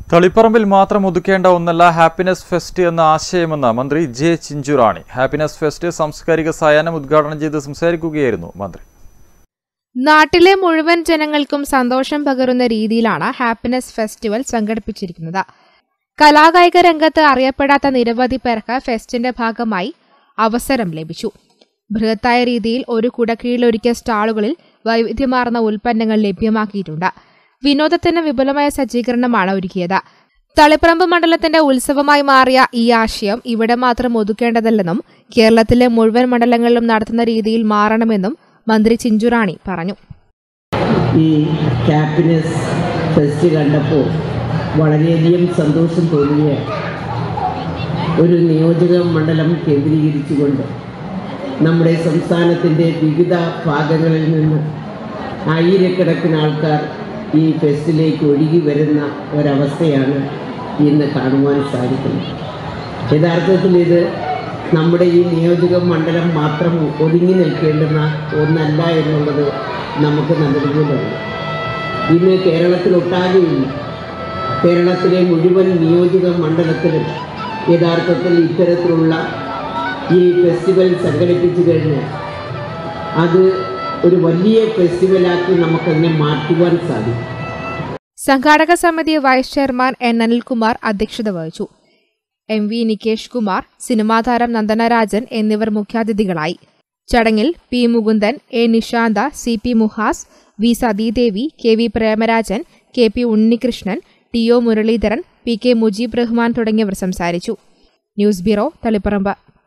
തളിപ്പറമ്പിൽ മാത്രം ഒതുക്കേണ്ട ഒന്നല്ല happiness fest എന്ന ആശയമെന്ന് മന്ത്രി ജെ ചിഞ്ചുറാണി. ഹാപ്പിനെസ് ഫെസ്റ്റ് സാംസ്കാരിക സായാഹ്നം ഉദ്ഘാടനം ചെയ്ത് സംസാരിക്കുകയായിരുന്നു മന്ത്രി. നാട്ടിലെ മുഴുവൻ ജനങ്ങൾക്കും സന്തോഷം പകരുന്ന രീതിയിലാണ് ഹാപ്പിനെസ് ഫെസ്റ്റിവൽ സംഘടിപ്പിച്ചിരിക്കുന്നത്. കലാകായിക രംഗത്ത് അറിയപ്പെടാത്ത നിരവധി പേർക്ക് ഫെസ്റ്റിന്റെ ഭാഗമായി അവസരം ലഭിച്ചു. ബൃഹത്തായ രീതിയിൽ ഒരു കുടക്കീഴിലൊരുക്കിയ സ്റ്റാളുകളിൽ വൈവിധ്യമാർന്ന ഉൽപ്പന്നങ്ങൾ ലഭ്യമാക്കിയിട്ടുണ്ട്. വിനോദത്തിന് വിപുലമായ സജ്ജീകരണമാണ് ഒരുക്കിയത്. തളിപ്പറമ്പ് മണ്ഡലത്തിന്റെ ഉത്സവമായി മാറിയ ഈ ആശയം ഇവിടെ മാത്രം ഒതുക്കേണ്ടതല്ലെന്നും കേരളത്തിലെ മുഴുവൻ മണ്ഡലങ്ങളിലും നടത്തുന്ന രീതിയിൽ മാറണമെന്നും മന്ത്രി ചിഞ്ചുറാണി പറഞ്ഞു. ഈ ഹാപ്പിനെസ് ഫെസ്റ്റ് കണ്ടപ്പോൾ വളരെയധികം സന്തോഷം തോന്നിയ ഒരു നിയോജക മണ്ഡലം കേന്ദ്രീകരിച്ചുകൊണ്ട് നമ്മുടെ സംസ്ഥാനത്തിൻ്റെ വിവിധ ഭാഗങ്ങളിൽ നിന്ന് ആയിരക്കണക്കിന് ആൾക്കാർ ഈ ഫെസ്റ്റിലേക്ക് ഒഴുകി വരുന്ന ഒരവസ്ഥയാണ് ഇന്ന് കാണുവാൻ സാധിക്കുന്നത്. യഥാർത്ഥത്തിൽ ഇത് നമ്മുടെ ഈ നിയോജക മണ്ഡലം മാത്രം ഒതുങ്ങി നിൽക്കേണ്ടുന്ന ഒന്നല്ല എന്നുള്ളത് നമുക്ക് നല്ലതുപോലെ അറിയാം. ഇന്ന് കേരളത്തിലൊട്ടാകെയില്ല, കേരളത്തിലെ മുഴുവൻ നിയോജക മണ്ഡലത്തിലും യഥാർത്ഥത്തിൽ ഇത്തരത്തിലുള്ള ഈ ഫെസ്റ്റിവൽ സംഘടിപ്പിച്ചു കഴിഞ്ഞാൽ അത് ഒരു വലിയ ഫെസ്റ്റിവലാക്കി നമുക്കതിനെ മാറ്റുവാൻ സാധിക്കും. സംഘാടക സമിതി വൈസ് ചെയർമാൻ എൻ അനിൽകുമാർ അധ്യക്ഷത വഹിച്ചു. MV നികേഷ് കുമാർ, സിനിമാ താരം നന്ദനരാജൻ എന്നിവർ മുഖ്യാതിഥികളായി. ചടങ്ങിൽ P Mukundan, A Nishantha, CP Muhas, V Sathidevi, KV Premarajan, KP Unnikrishnan, TO Muraleedharan, PK Mujeeb Rahman തുടങ്ങിയവർ സംസാരിച്ചു. News bureau, Taliparamba.